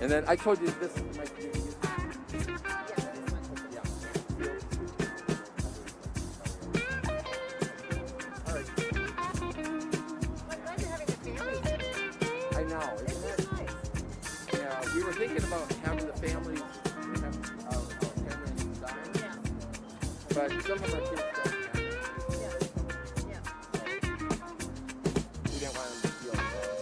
And then I told you this might be. We were thinking about having the families design, but some of our kids don't have it. We didn't want them to feel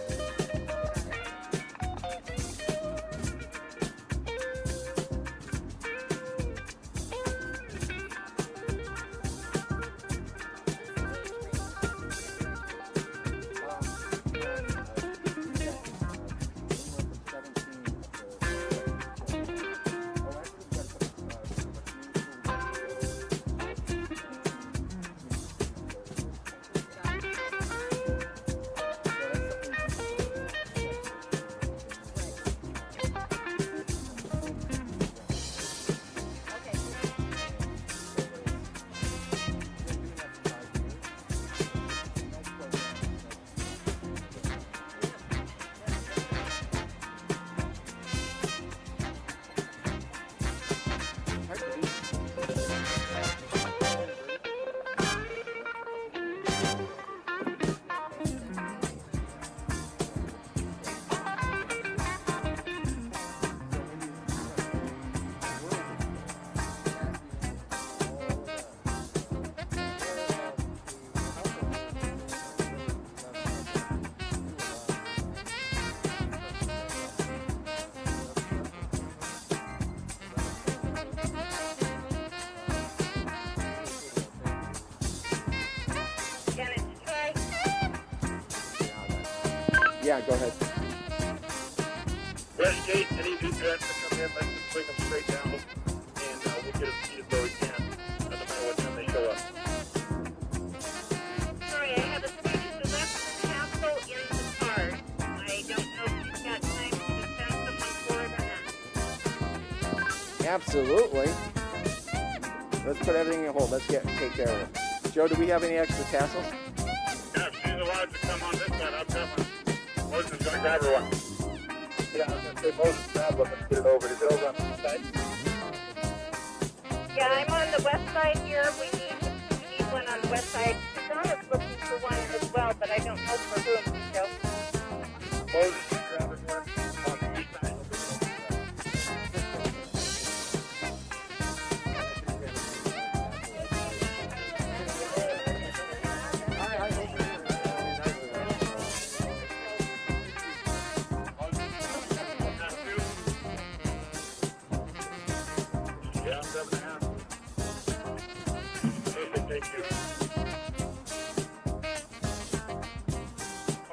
Yeah, go ahead. West Gate, any new parents that come in, let's just bring them straight down, and we'll get them seated where we can, no matter what time they show up. Sorry, I have a student who left the castle in the car. I don't know if you've got time to send someone for it or not. Absolutely. Let's put everything in hold. Let's take care of it. Joe, do we have any extra tassels? Yeah, if she's allowed to come on this side, I'll grab one. Moses is going to grab her one. Yeah, I was going to say Moses grab one. Let's get it over. Is it over on the side? Yeah, I'm on the west side here. We need one on the west side. Donna's looking for one as well, but I don't know for whom, Joe. Moses is grabbing one on the east side. Yeah, 7.5. Perfect, thank you.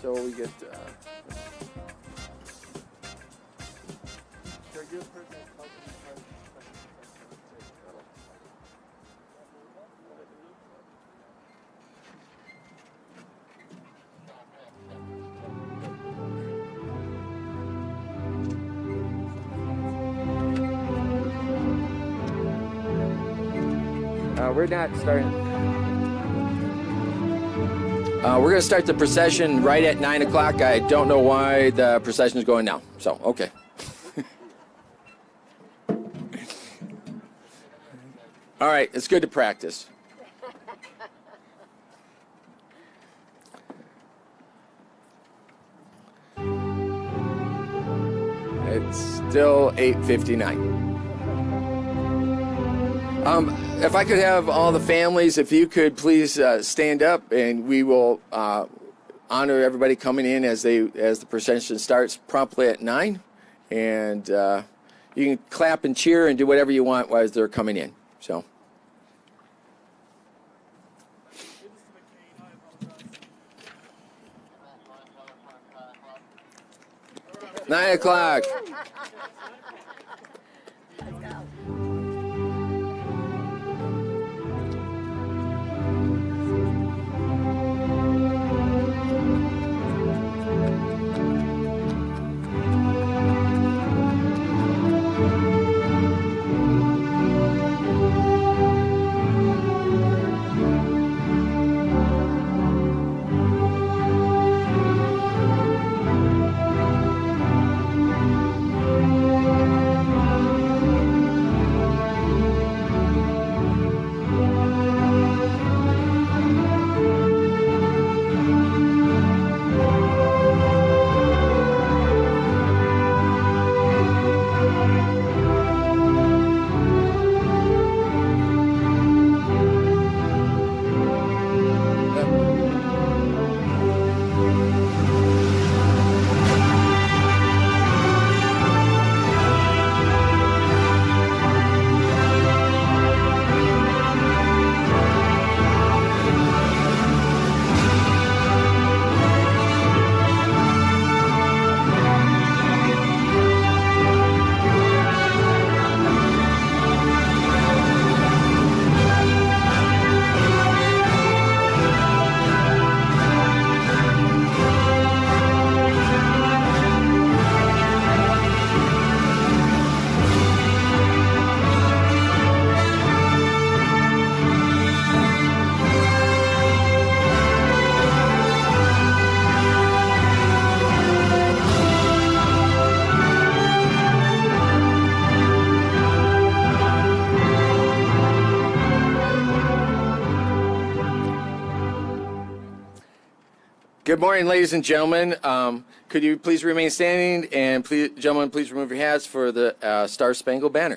So we get. We're not starting. We're going to start the procession right at 9 o'clock. I don't know why the procession is going now. So, okay. All right, it's good to practice. It's still 8:59. If I could have all the families, if you could please stand up, and we will honor everybody coming in as the procession starts promptly at 9. And you can clap and cheer and do whatever you want as they're coming in. So. 9 o'clock. Good morning, ladies and gentlemen. Could you please remain standing, and please, gentlemen, please remove your hats for the Star Spangled Banner.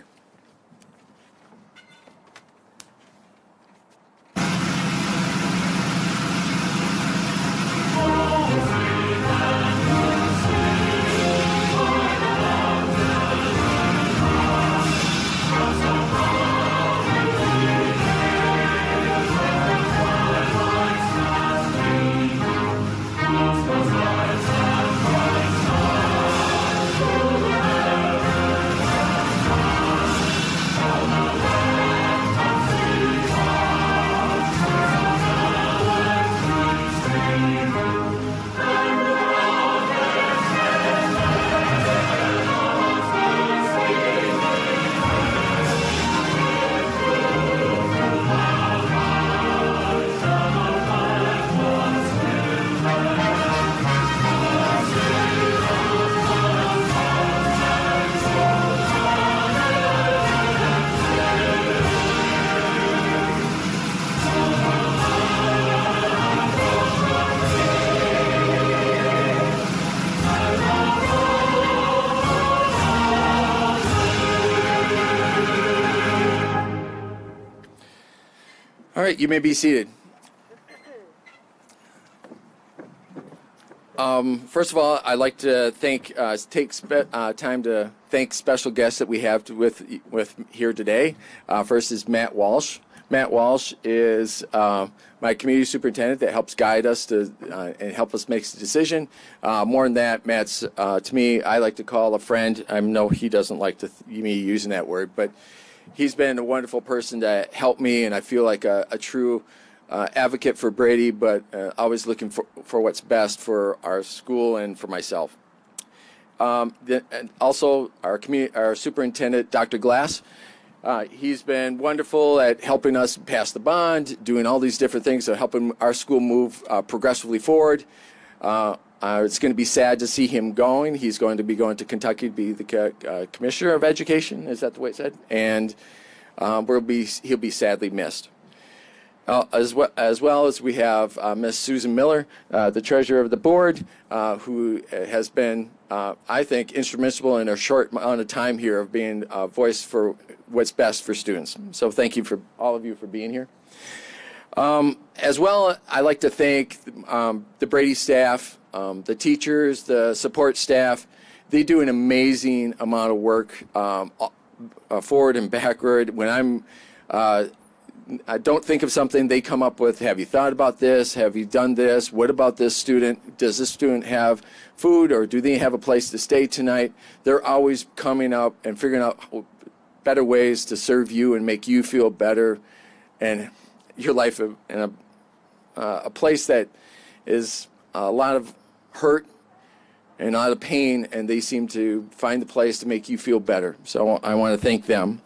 All right, you may be seated. First of all, I'd like to take time to thank special guests that we have with here today. First is Matt Walsh Matt Walsh is my community superintendent that helps guide us to and help us make the decision. More than that, Matt's, to me, I like to call a friend. I know he doesn't like me using that word, but he's been a wonderful person to help me, and I feel like a true advocate for Brady, but always looking for what's best for our school and for myself. And also, our superintendent, Dr. Glass, he's been wonderful at helping us pass the bond, doing all these different things, so helping our school move progressively forward. It's going to be sad to see him going. He's going to be going to Kentucky to be the commissioner of education. Is that the way it said? And he'll be sadly missed. As well as we have Miss Susan Miller, the treasurer of the board, who has been, I think, instrumental in a short amount of time here of being a voice for what's best for students. So thank you for all of you for being here. As well, I'd like to thank the Brady staff, the teachers, the support staff. They do an amazing amount of work forward and backward. When I don't think of something, they come up with, have you thought about this? Have you done this? What about this student? Does this student have food, or do they have a place to stay tonight? They're always coming up and figuring out better ways to serve you and make you feel better and your life in a place that is a lot of hurt and a lot of pain, and they seem to find the place to make you feel better. So I want to thank them.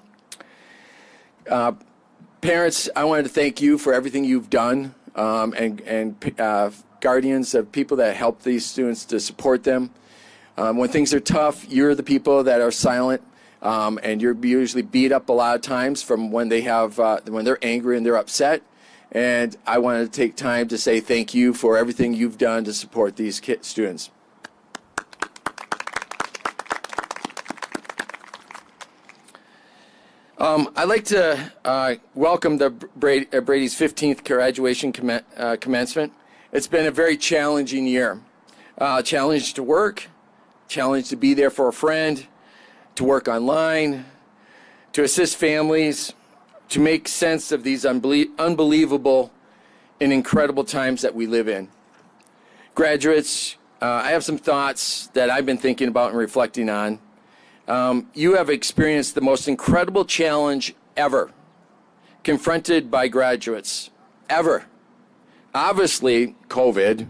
Parents, I wanted to thank you for everything you've done, and guardians of people that help these students to support them. When things are tough, you're the people that are silent, and you're usually beat up a lot of times from when when they're angry and they're upset. And I wanted to take time to say thank you for everything you've done to support these students. I'd like to welcome the Brady's 15th graduation commencement. It's been a very challenging year. Challenge to work, challenge to be there for a friend, to work online, to assist families, to make sense of these unbelievable and incredible times that we live in. Graduates, I have some thoughts that I've been thinking about and reflecting on. You have experienced the most incredible challenge ever confronted by graduates, ever. Obviously, COVID,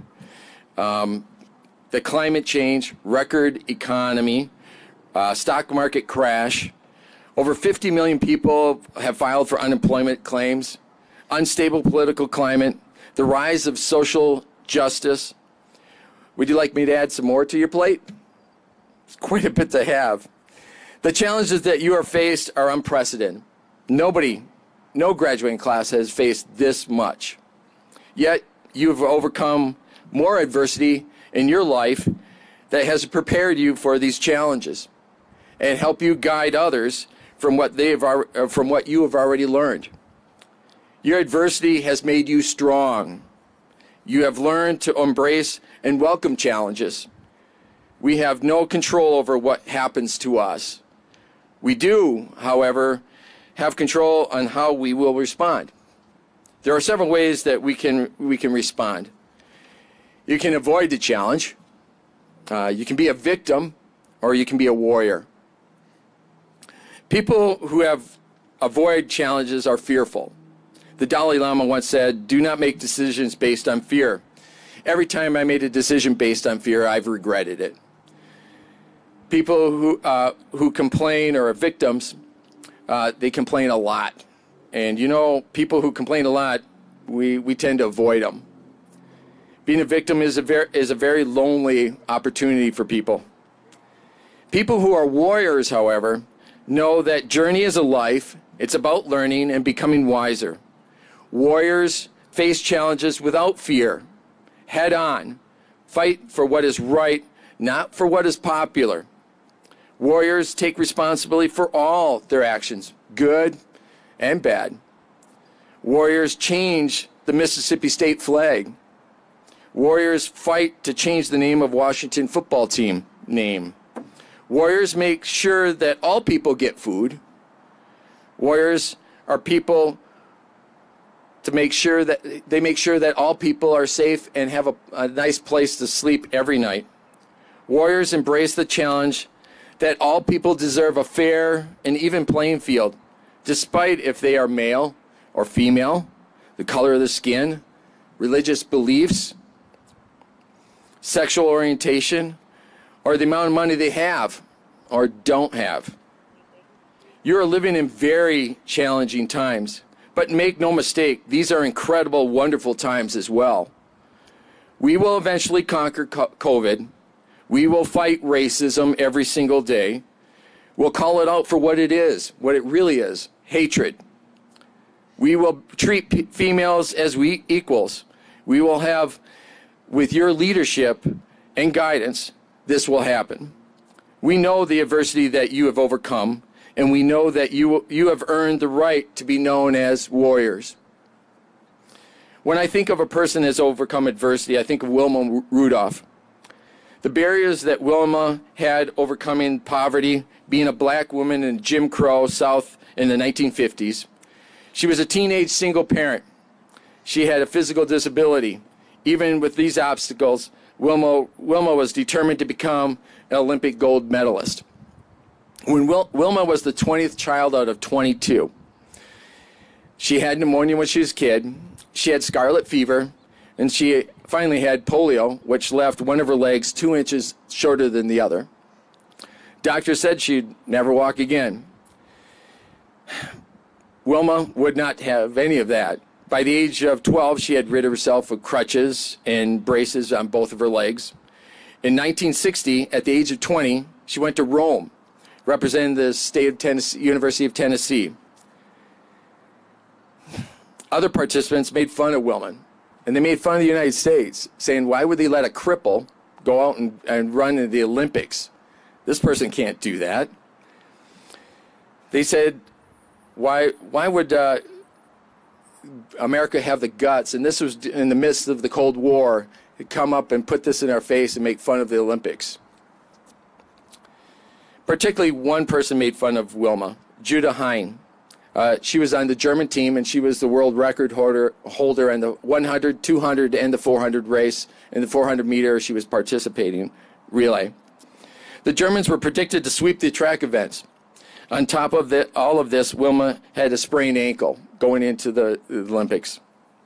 the climate change, record economy, stock market crash. Over 50 million people have filed for unemployment claims, unstable political climate, the rise of social justice. Would you like me to add some more to your plate? It's quite a bit to have. The challenges that you are faced are unprecedented. No graduating class has faced this much. Yet, you've overcome more adversity in your life that has prepared you for these challenges and help you guide others from what you have already learned. Your adversity has made you strong. You have learned to embrace and welcome challenges. We have no control over what happens to us. We do, however, have control on how we will respond. There are several ways that we can respond. You can avoid the challenge. You can be a victim, or you can be a warrior. People who avoid challenges are fearful. The Dalai Lama once said, "Do not make decisions based on fear." Every time I made a decision based on fear, I've regretted it. People who complain or are victims, they complain a lot. And you know, people who complain a lot, we tend to avoid them. Being a victim is a very lonely opportunity for people. People who are warriors, however, know that journey is a life. It's about learning and becoming wiser. Warriors face challenges without fear, head on, fight for what is right, not for what is popular. Warriors take responsibility for all their actions, good and bad. Warriors change the Mississippi State flag. Warriors fight to change the name of Washington football team name. Warriors make sure that all people get food. Warriors are people to make sure that all people are safe and have a nice place to sleep every night. Warriors embrace the challenge that all people deserve a fair and even playing field, despite if they are male or female, the color of the skin, religious beliefs, sexual orientation, or the amount of money they have or don't have. You are living in very challenging times, but make no mistake, these are incredible, wonderful times as well. We will eventually conquer COVID. We will fight racism every single day. We'll call it out for what it is, what it really is, hatred. We will treat females as equals. We will have, with your leadership and guidance, this will happen. We know the adversity that you have overcome, and we know that you have earned the right to be known as warriors. When I think of a person that's overcome adversity, I think of Wilma Rudolph. The barriers that Wilma had overcoming poverty, being a black woman in Jim Crow South in the 1950s. She was a teenage single parent. She had a physical disability. Even with these obstacles, Wilma was determined to become an Olympic gold medalist. When Wilma was the 20th child out of 22, she had pneumonia when she was a kid. She had scarlet fever, and she finally had polio, which left one of her legs 2 inches shorter than the other. Doctors said she'd never walk again. Wilma would not have any of that. By the age of 12, she had rid of herself of crutches and braces on both of her legs. In 1960, at the age of 20, she went to Rome, representing the state of Tennessee, University of Tennessee. Other participants made fun of Wilma, and they made fun of the United States, saying, why would they let a cripple go out and run in the Olympics? This person can't do that. They said, why would America have the guts, and this was in the midst of the Cold War, to come up and put this in our face and make fun of the Olympics? Particularly one person made fun of Wilma, Judah Hein. She was on the German team, and she was the world record holder in the 100, 200, and the 400 race. In the 400 meter, she was participating relay. The Germans were predicted to sweep the track events. On top of all of this, Wilma had a sprained ankle going into the Olympics.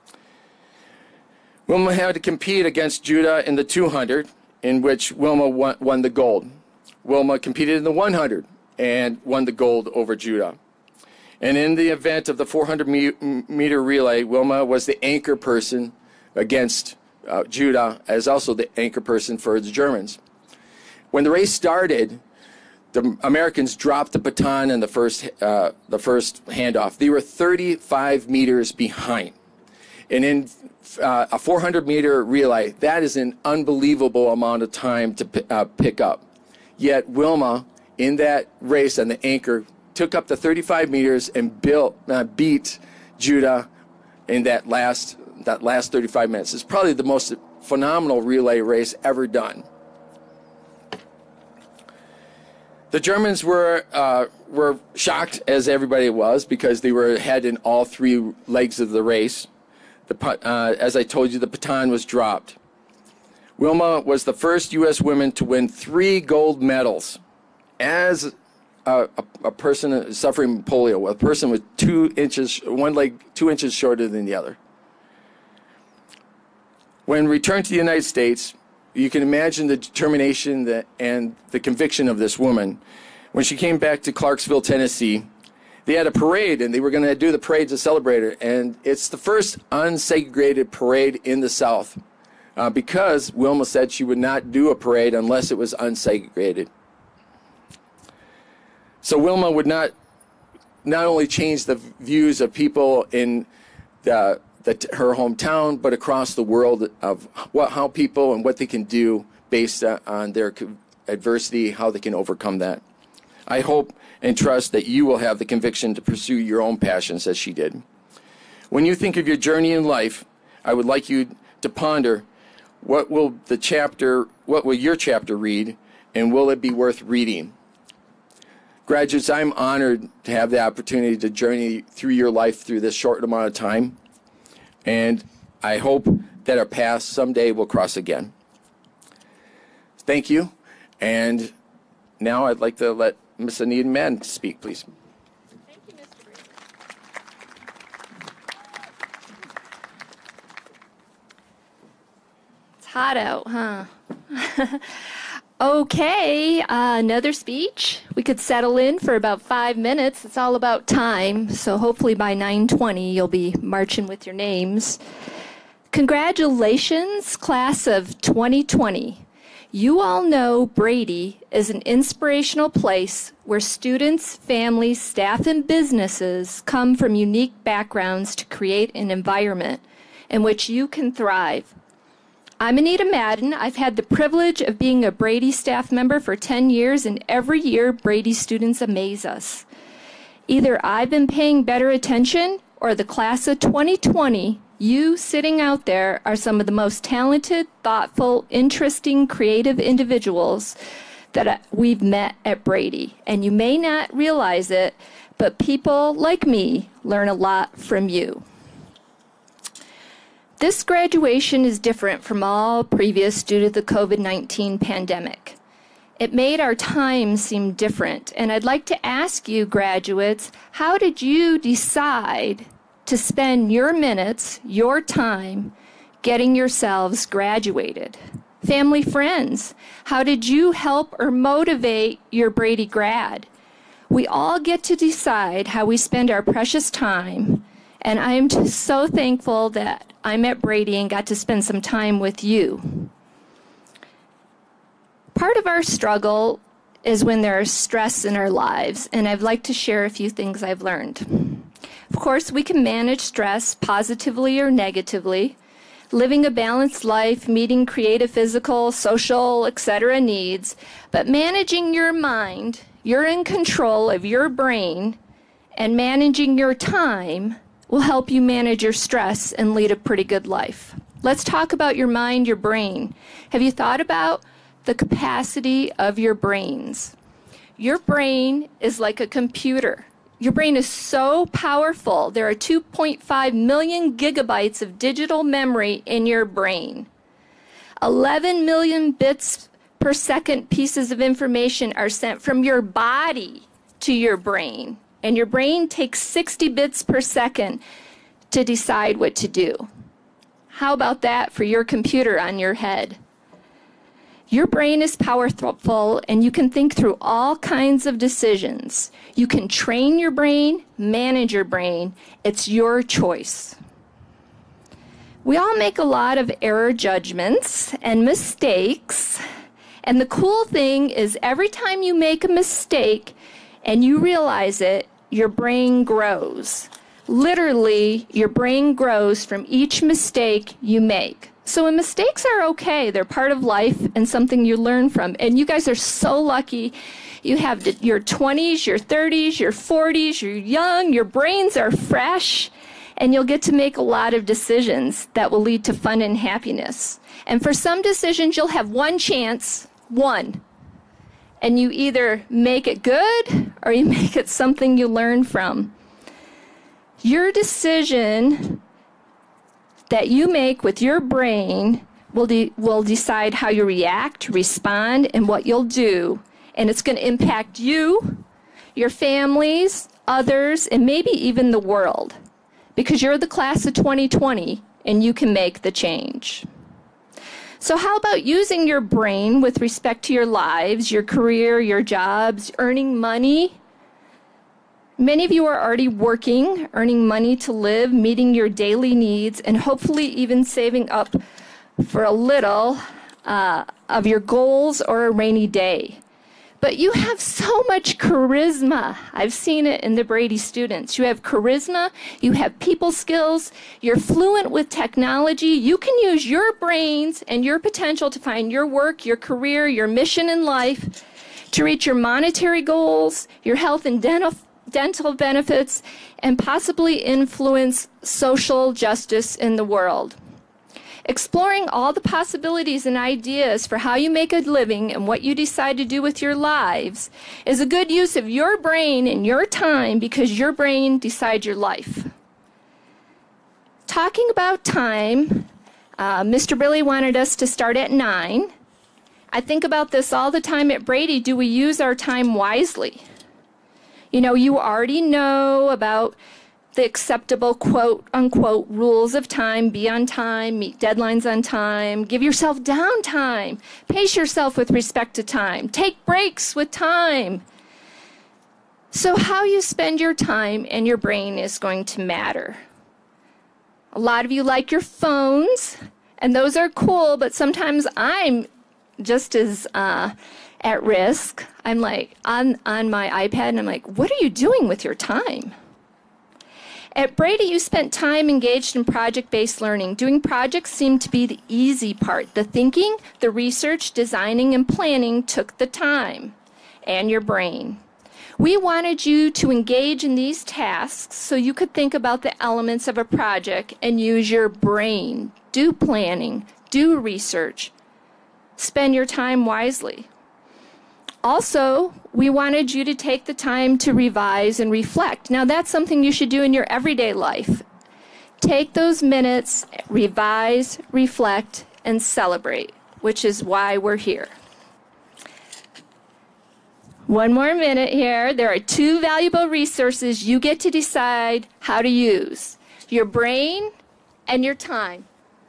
Wilma had to compete against Judah in the 200, in which Wilma won the gold. Wilma competed in the 100 and won the gold over Judah. And in the event of the 400-meter relay, Wilma was the anchor person against Judah, as also the anchor person for the Germans. When the race started, the Americans dropped the baton in the first handoff. They were 35 meters behind. And in a 400-meter relay, that is an unbelievable amount of time to pick up. Yet Wilma, in that race on the anchor, took up the 35 meters and beat Judah in that last 35 minutes. It's probably the most phenomenal relay race ever done. The Germans were shocked, as everybody was, because they were ahead in all three legs of the race. As I told you, the baton was dropped. Wilma was the first U.S. woman to win 3 gold medals as a person suffering polio, a person with one leg 2 inches shorter than the other. When returned to the United States, you can imagine the determination and the conviction of this woman. When she came back to Clarksville, Tennessee, they had a parade, and they were going to do the parade to celebrate her. And it's the first unsegregated parade in the South, because Wilma said she would not do a parade unless it was unsegregated. So Wilma would not only change the views of people in her hometown, but across the world of how people and what they can do based on their adversity, how they can overcome that. I hope and trust that you will have the conviction to pursue your own passions as she did. When you think of your journey in life, I would like you to ponder what will your chapter read, and will it be worth reading? Graduates, I'm honored to have the opportunity to journey through your life through this short amount of time. And I hope that our paths someday will cross again. Thank you. And now I'd like to let Ms. Anita Madden speak, please. Thank you, Mr. Brady. It's hot out, huh? Okay, another speech. We could settle in for about 5 minutes. It's all about time, so hopefully by 9:20 you'll be marching with your names. Congratulations, class of 2020. You all know Brady is an inspirational place where students, families, staff, and businesses come from unique backgrounds to create an environment in which you can thrive. I'm Anita Madden. I've had the privilege of being a Brady staff member for 10 years, and every year Brady students amaze us. Either I've been paying better attention, or the class of 2020, you sitting out there, are some of the most talented, thoughtful, interesting, creative individuals that we've met at Brady. And you may not realize it, but people like me learn a lot from you. This graduation is different from all previous due to the COVID-19 pandemic. It made our time seem different, and I'd like to ask you, graduates, how did you decide to spend your minutes, your time, getting yourselves graduated? Family, friends, how did you help or motivate your Brady grad? We all get to decide how we spend our precious time, and I am just so thankful that I'm at Brady and got to spend some time with you. Part of our struggle is when there is stress in our lives, and I'd like to share a few things I've learned. Of course, we can manage stress positively or negatively, living a balanced life, meeting creative, physical, social, etc. needs, but managing your mind, you're in control of your brain, and managing your time will help you manage your stress and lead a pretty good life. Let's talk about your mind, your brain. Have you thought about the capacity of your brains? Your brain is like a computer. Your brain is so powerful. There are 2.5 million gigabytes of digital memory in your brain. 11 million bits per second pieces of information are sent from your body to your brain. And your brain takes 60 bits per second to decide what to do. How about that for your computer on your head? Your brain is powerful, and you can think through all kinds of decisions. You can train your brain, manage your brain. It's your choice. We all make a lot of error judgments and mistakes. And the cool thing is every time you make a mistake and you realize it, your brain grows. Literally, your brain grows from each mistake you make. So mistakes are okay. They're part of life and something you learn from. And you guys are so lucky. You have your 20s, your 30s, your 40s, you're young, your brains are fresh, and you'll get to make a lot of decisions that will lead to fun and happiness. And for some decisions, you'll have one chance, one. And you either make it good or you make it something you learn from. Your decision that you make with your brain will decide how you react, respond, and what you'll do. And it's going to impact you, your families, others, and maybe even the world. Because you're the class of 2020 and you can make the change. So how about using your brain with respect to your lives, your career, your jobs, earning money? Many of you are already working, earning money to live, meeting your daily needs, and hopefully even saving up for a little of your goals or a rainy day. But you have so much charisma. I've seen it in the Brady students. You have charisma, you have people skills, you're fluent with technology. You can use your brains and your potential to find your work, your career, your mission in life, to reach your monetary goals, your health and dental benefits, and possibly influence social justice in the world. Exploring all the possibilities and ideas for how you make a living and what you decide to do with your lives is a good use of your brain and your time, because your brain decides your life. talking about time, Mr. Billy wanted us to start at 9. I think about this all the time at Brady. Do we use our time wisely? You know, you already know about the acceptable quote-unquote rules of time. Be on time, meet deadlines on time, give yourself downtime, pace yourself with respect to time, take breaks with time. So how you spend your time and your brain is going to matter. A lot of you like your phones, and those are cool, but sometimes I'm just as at risk. I'm like on my iPad, and I'm like, what are you doing with your time? At Brady, you spent time engaged in project-based learning. Doing projects seemed to be the easy part. The thinking, the research, designing, and planning took the time and your brain. We wanted you to engage in these tasks so you could think about the elements of a project and use your brain. Do planning, do research, spend your time wisely. Also, we wanted you to take the time to revise and reflect. Now, that's something you should do in your everyday life. Take those minutes, revise, reflect, and celebrate, which is why we're here. One more minute here. There are 2 valuable resources you get to decide how to use: your brain and your time.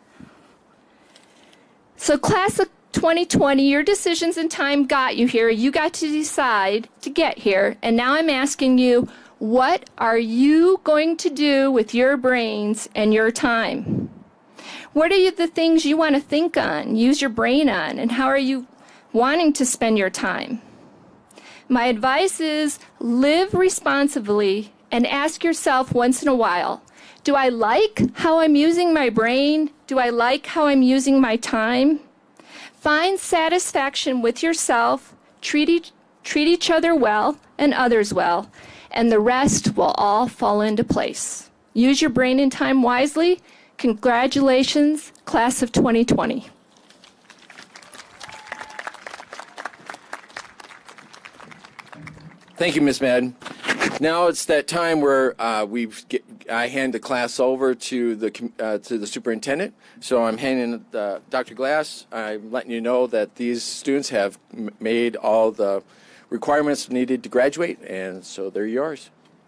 So class of 2020, your decisions and time got you here. You got to decide to get here. And now I'm asking you, what are you going to do with your brains and your time? What are the things you want to think on, use your brain on, and how are you wanting to spend your time? My advice is live responsibly and ask yourself once in a while, do I like how I'm using my brain? Do I like how I'm using my time? Find satisfaction with yourself, treat each other well and others well, and the rest will all fall into place. Use your brain and time wisely. Congratulations, class of 2020. Thank you, Ms. Madden. Now it's that time where I hand the class over to the superintendent. So I'm handing Dr. Glass. I'm letting you know that these students have made all the requirements needed to graduate, and so they're yours.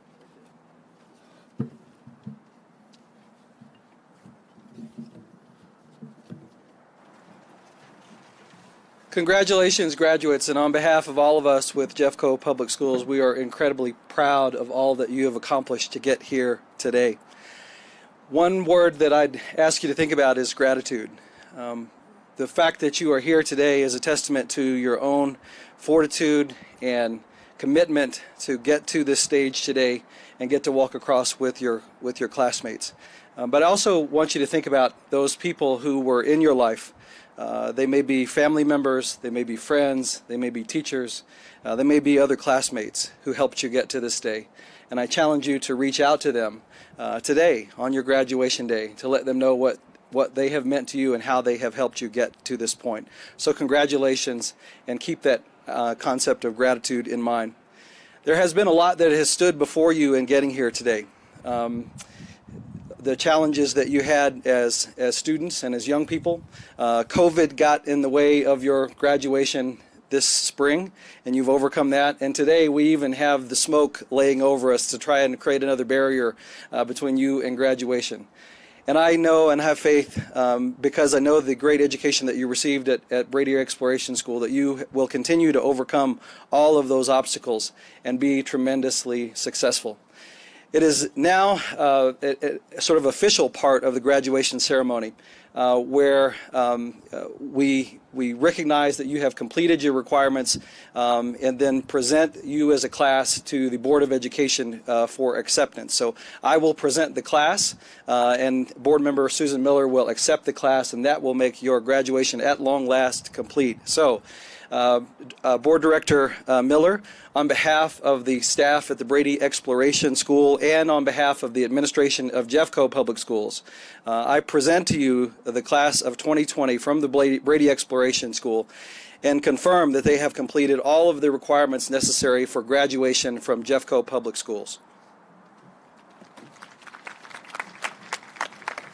Congratulations, graduates, and on behalf of all of us with Jeffco Public Schools, we are incredibly proud of all that you have accomplished to get here today. One word that I'd ask you to think about is gratitude. The fact that you are here today is a testament to your own fortitude and commitment to get to this stage today and get to walk across with your classmates. But I also want you to think about those people who were in your life. They may be family members, they may be friends, they may be teachers, they may be other classmates who helped you get to this day. And I challenge you to reach out to them today on your graduation day to let them know what they have meant to you and how they have helped you get to this point. So congratulations, and keep that concept of gratitude in mind. There has been a lot that has stood before you in getting here today. The challenges that you had as students and as young people. COVID got in the way of your graduation this spring, and you've overcome that. And today we even have the smoke laying over us to try and create another barrier between you and graduation. And I know and have faith, because I know the great education that you received at Brady Exploration School, that you will continue to overcome all of those obstacles and be tremendously successful. It is now a sort of official part of the graduation ceremony where we recognize that you have completed your requirements and then present you as a class to the Board of Education for acceptance. So I will present the class and Board Member Susan Miller will accept the class, and that will make your graduation at long last complete. So Board Director Miller, on behalf of the staff at the Brady Exploration School and on behalf of the administration of Jeffco Public Schools, I present to you the class of 2020 from the Brady Exploration School and confirm that they have completed all of the requirements necessary for graduation from Jeffco Public Schools.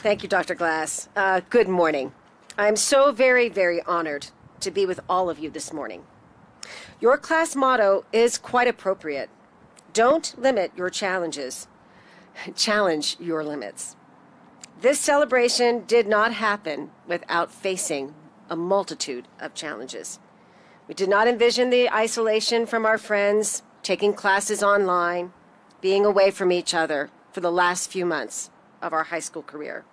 Thank you, Dr. Glass. Good morning. I'm so very, very honored to be with all of you this morning. Your class motto is quite appropriate. Don't limit your challenges. Challenge your limits. This celebration did not happen without facing a multitude of challenges. We did not envision the isolation from our friends, taking classes online, being away from each other for the last few months of our high school career.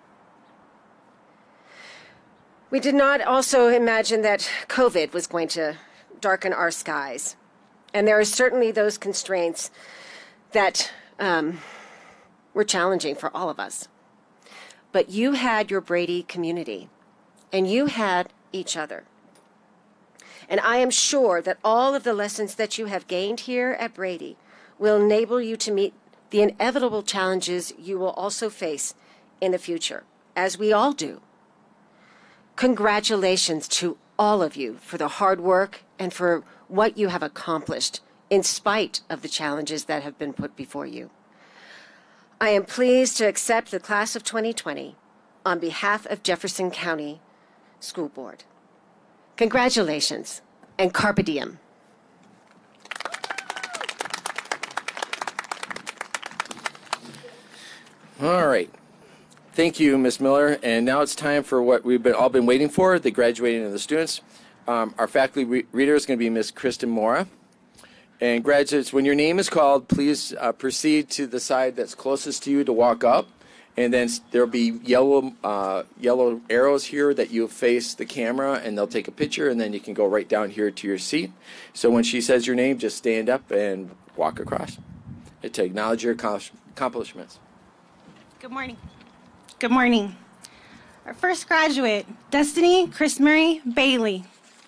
We did not also imagine that COVID was going to darken our skies. And there are certainly those constraints that were challenging for all of us. But you had your Brady community, and you had each other. And I am sure that all of the lessons that you have gained here at Brady will enable you to meet the inevitable challenges you will also face in the future, as we all do. Congratulations to all of you for the hard work and for what you have accomplished in spite of the challenges that have been put before you. I am pleased to accept the class of 2020 on behalf of Jefferson County School Board. Congratulations and carpe diem. All right. Thank you, Ms. Miller. And now it's time for what we've all been waiting for, the graduating of the students. Our faculty reader is going to be Ms. Kristen Mora. And graduates, when your name is called, please proceed to the side that's closest to you to walk up. And then there'll be yellow arrows here that you'll face the camera, and they'll take a picture, and then you can go right down here to your seat. So when she says your name, just stand up and walk across to acknowledge your accomplishments. Good morning. Good morning. Our first graduate, Destiny Chris Murray Bailey.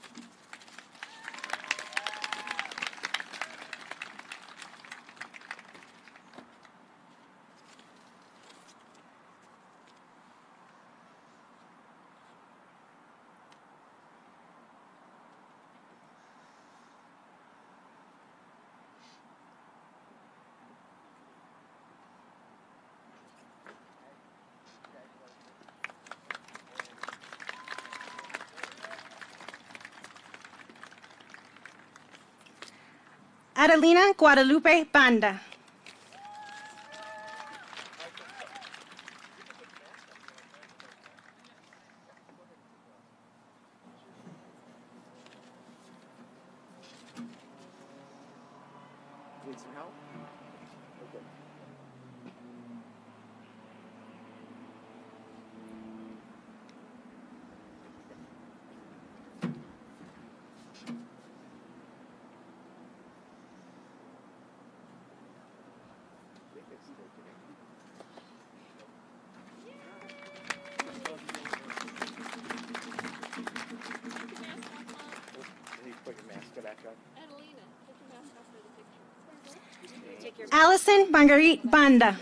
Adelina Guadalupe Banda. Need some help? Okay. Allison Marguerite Banda.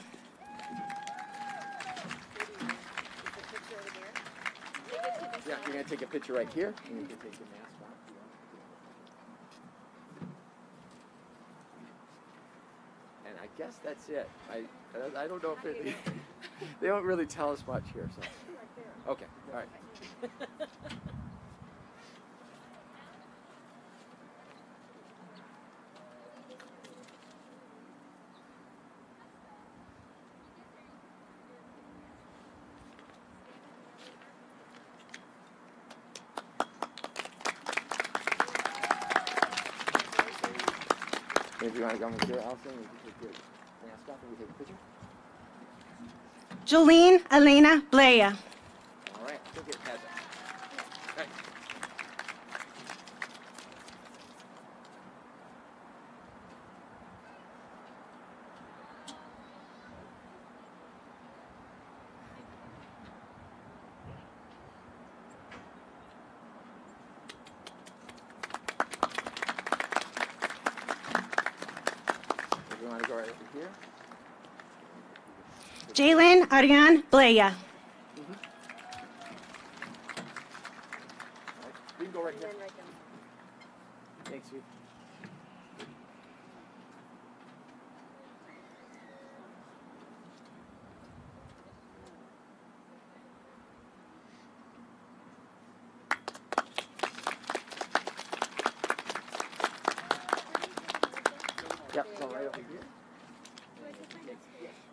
Yeah, you're going to take a picture right here, and you can take your mask off. And I guess that's it. I don't know if they don't really tell us much here. So. Okay, all right. If you want to come and here, Allison, you can take your mask off and we take a picture. Jolene Elena Blea. All right, go get Tessa. All right. If you want to go right over here. Jalen Ariane Blea. You can go right here. Thanks, you.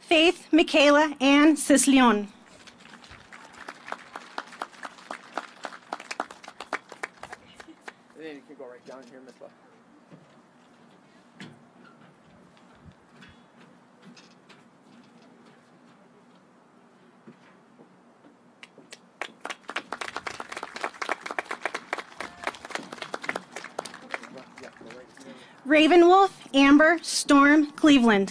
Faith Michaela Ann Cisleon. And then you can go right down here, Miss Love. Ravenwolf Amber Storm Cleveland.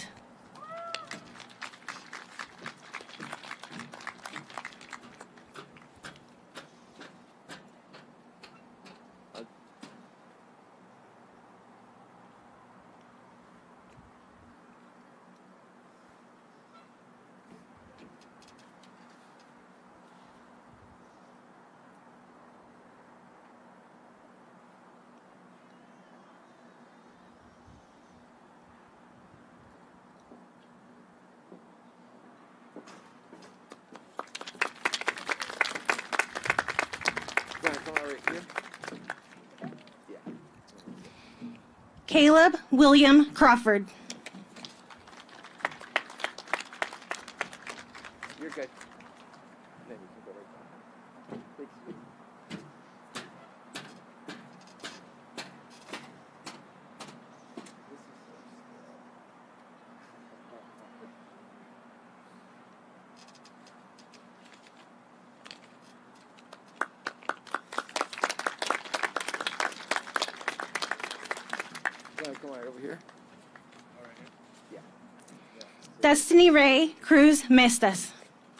Come on right here. Yeah. Caleb William Crawford. You're good. And then you can go right down. Big sweep. Come on right over here. Yeah. Destiny Ray Cruz Mestas.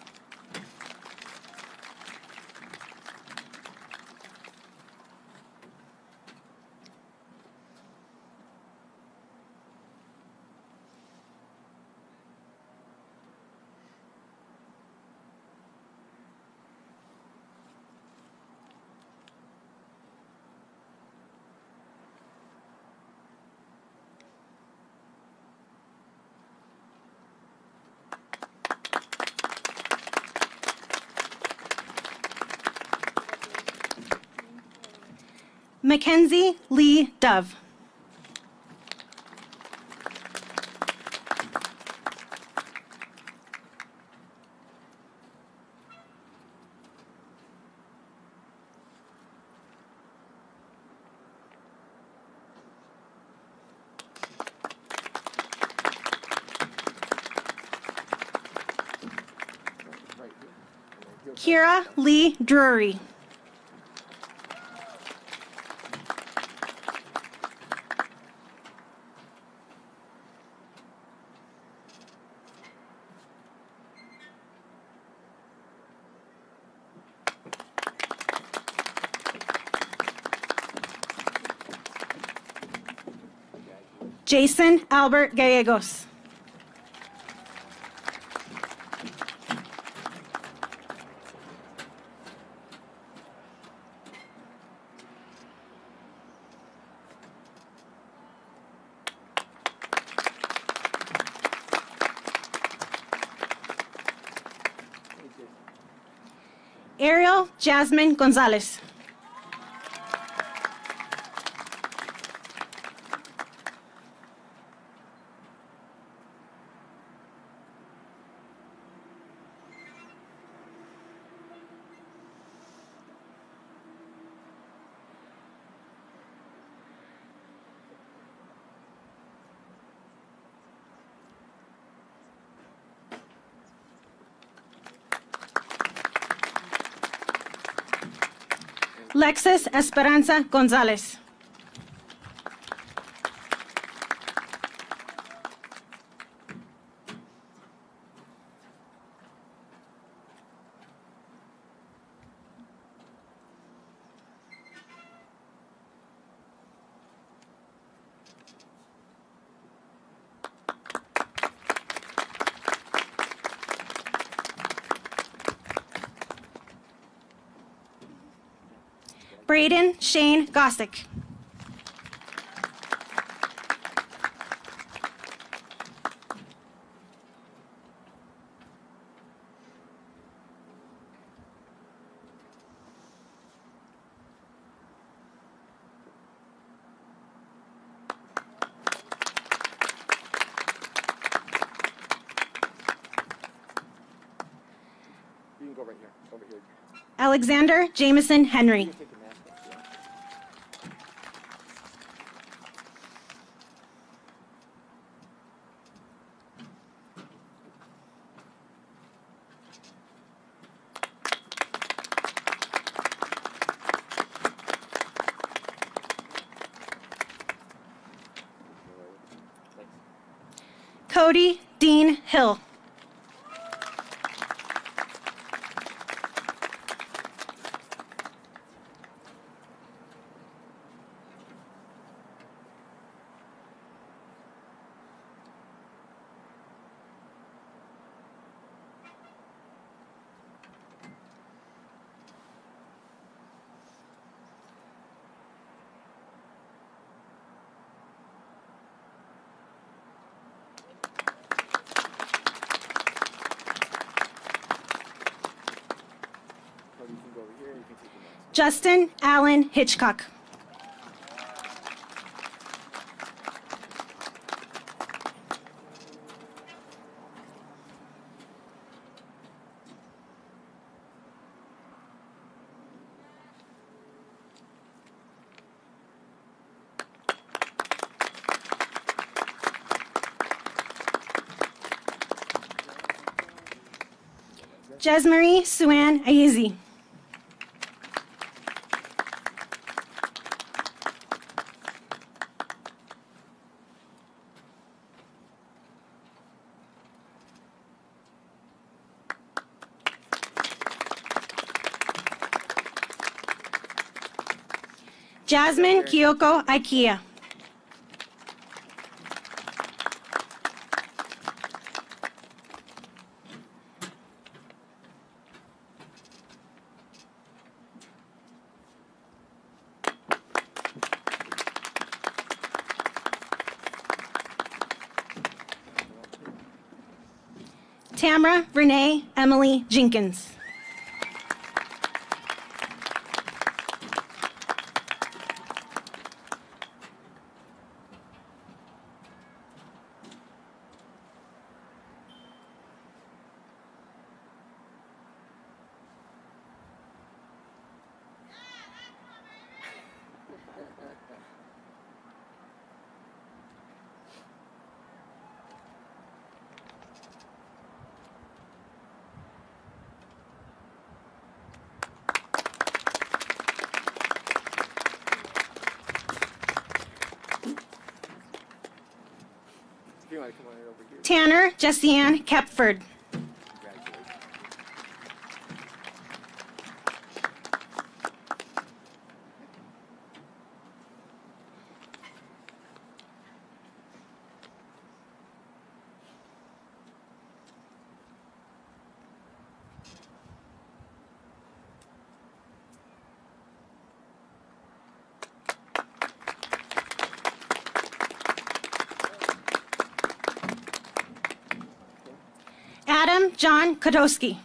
Mackenzie Lee Dove. Right here. Kira Lee Drury. Jason Albert Gallegos. Ariel Jasmine Gonzalez. Lexus Esperanza Gonzalez. Braden Shane Gossick. go right here. Over here. Alexander Jameson Henry. Take the mask off, yeah. Cody Dean Hill. Cody, you can go over here. You can take the mask. Justin Allen Hitchcock. Jesmarie Suan Ayazi. Jasmine Kyoko Ikea. Tamara Renee Emily Jenkins. If you want to come on over here. Tanner Jessianne Kepford. Congratulations. Adam John Kodowski.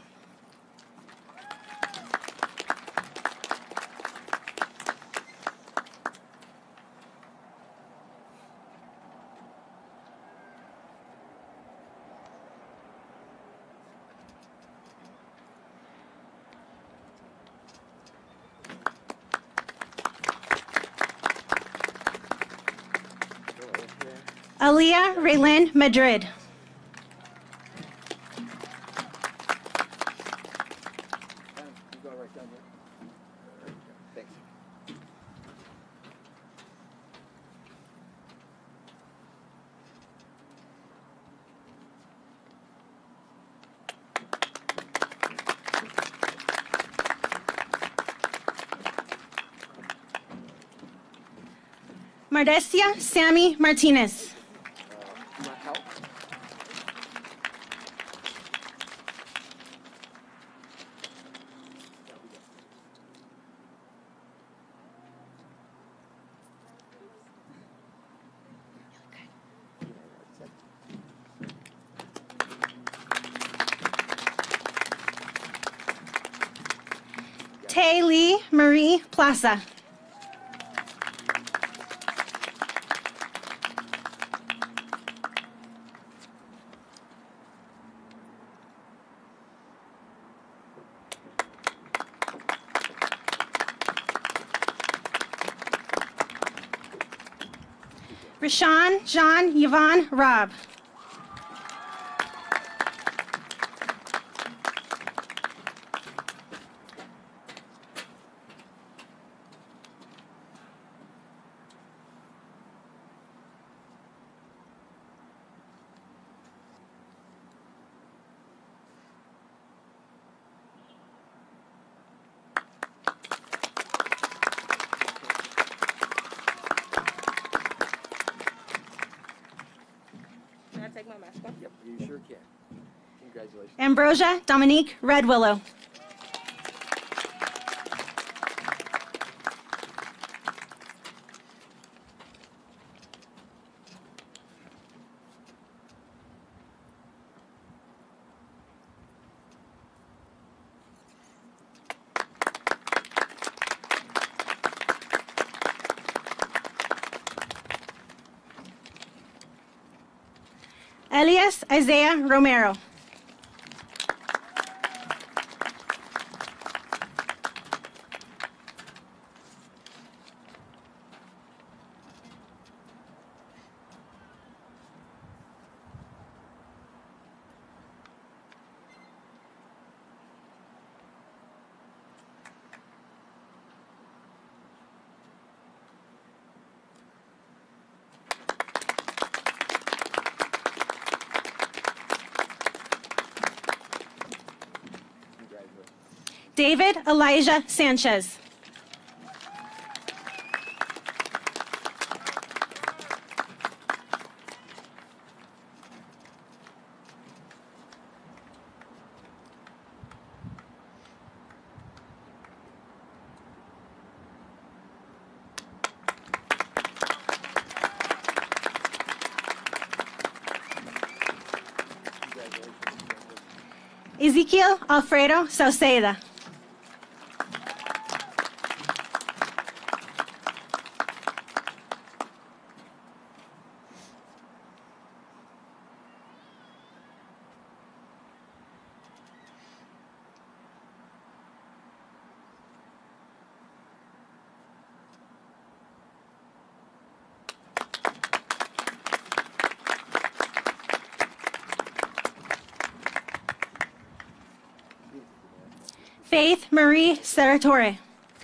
Aaliyah Raylin Madrid. You go right down here. Thanks. Mardesia Sammy Martinez. You want help? Tay Lee Marie Plaza. Rashawn, John, Yvonne, Rob. Can I take my mask off? Yep, you sure can. Congratulations. Ambrosia, Dominique, Red Willow. Elias Isaiah Romero. David Elijah Sanchez. Ezekiel Alfredo Sauceda. Faith Marie Seratore.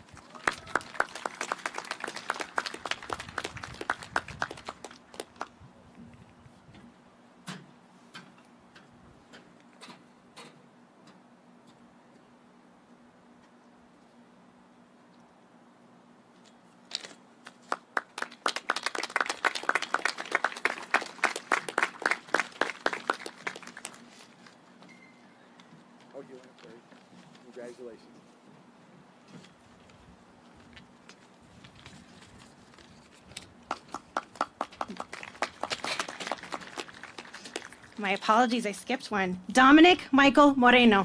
Oh, you went first. Congratulations. My apologies, I skipped one. Dominic Michael Moreno.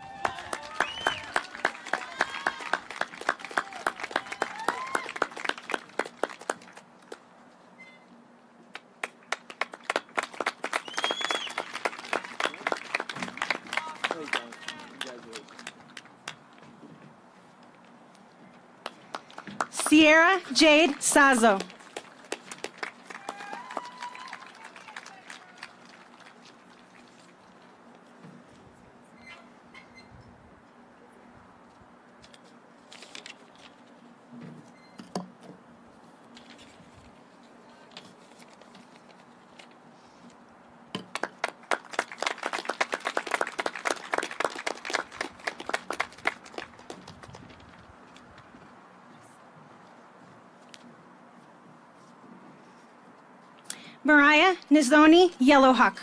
Hey, John. Congratulations. Sierra Jade Sazo. Mariah Nizoni Yellowhawk.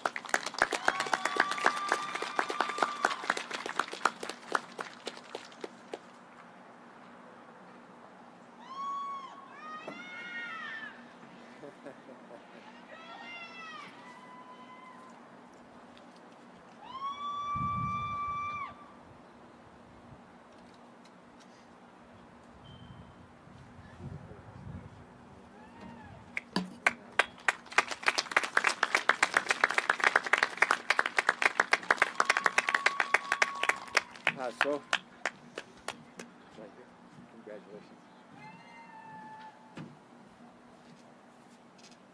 So, right here. Congratulations.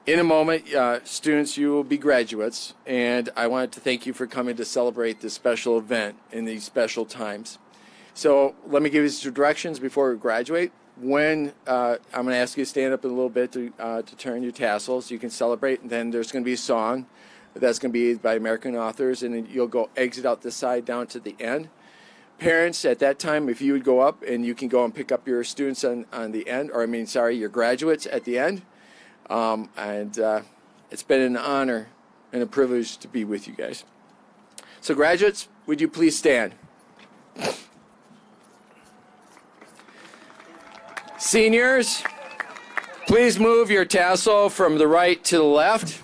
In a moment, students, you will be graduates, and I wanted to thank you for coming to celebrate this special event in these special times. So let me give you some directions before we graduate. When I'm going to ask you to stand up in a little bit to turn your tassels, you can celebrate, and then there's going to be a song that's going to be by American authors, and then you'll go exit out this side down to the end. Parents, at that time, if you would go up, and you can go and pick up your students on the end, or your graduates at the end. It's been an honor and a privilege to be with you guys. So graduates, would you please stand? Seniors, please move your tassel from the right to the left.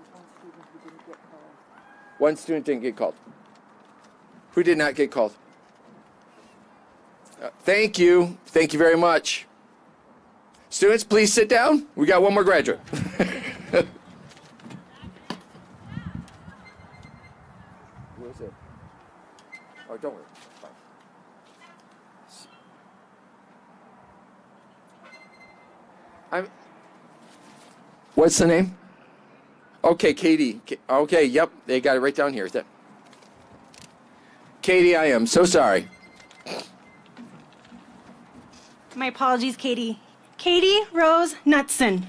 One student didn't get called. Who did not get called? Thank you. Thank you very much. Students, please sit down. We got one more graduate. Who is it? Oh, don't worry. What's the name? Okay, Katie. Okay, yep, they got it right down here. Katie, I am so sorry. My apologies, Katie. Katie Rose Knutson.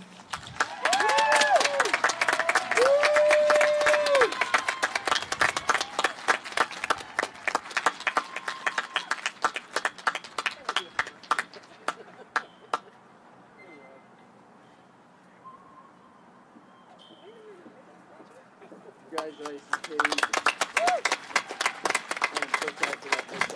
Congratulations, Katie. I'm so glad for that myself.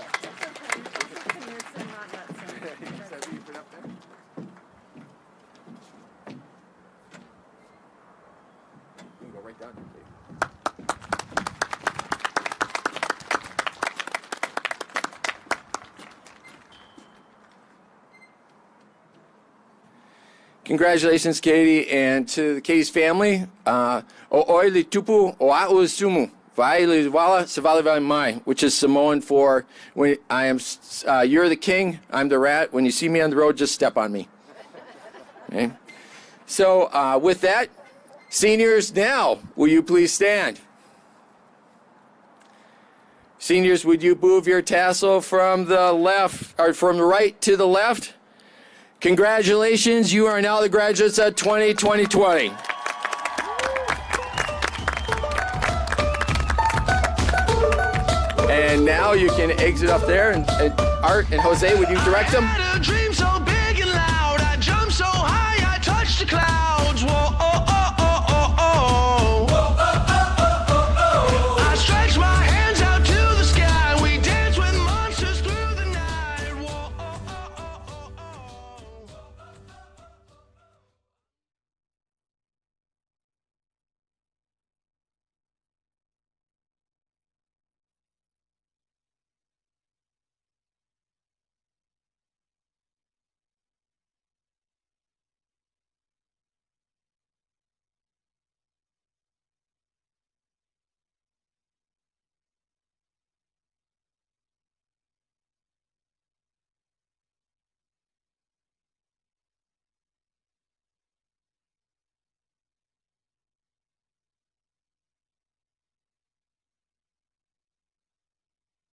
You can go right down here, Katie. Congratulations, Katie, and to Katie's family. Oili tupu o a'u sumu. Vaili wala se vale mai, which is Samoan for when you're the king, I'm the rat. When you see me on the road, just step on me. Okay. So with that, seniors, now will you please stand? Seniors, would you move your tassel from the left or from the right to the left? Congratulations, you are now the graduates of 2020. And now you can exit up there, and Art and Jose, would you direct them?